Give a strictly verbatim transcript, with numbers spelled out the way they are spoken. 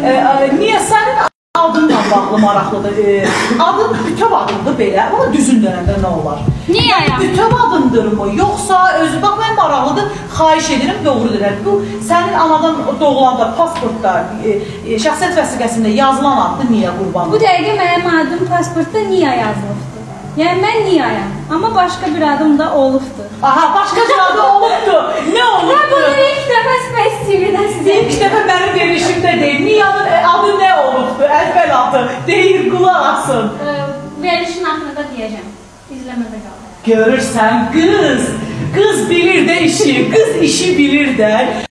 E, e, niyə sənin adınla bağlı maraqlıdır? E, adın bütöv adındır belə, ama düzün dönəndə nə olar? Niyə ya? Bütöv adındır mı? Yoxsa özü, bax mən maraqlıdır, xahiş edirəm, doğru deyirəm. Bu sənin anadan doğulanda, pasportda, e, e, şəxsiyyət vəsiqəsində yazılan addır, niyə qurban? Bu dəqiqə mənim adım pasportda Niya yazılıbdır. Yəni mən Niyayam, amma başqa bir adım da olubdur. Aha, başqa bir adı olubdur. Nə olubdur? Və bunu ilk dəfə Space T V-də sizə. İlk dəfə mənim verişimdə deyil. Niyanın adı nə olubdur? Əvvəl adı. Deyir, qulaq asın. Verişin haqqında deyəcəm. İzləmədə qalın. Görürsən, qız. Qız bilir də işi. Qız işi bilir də.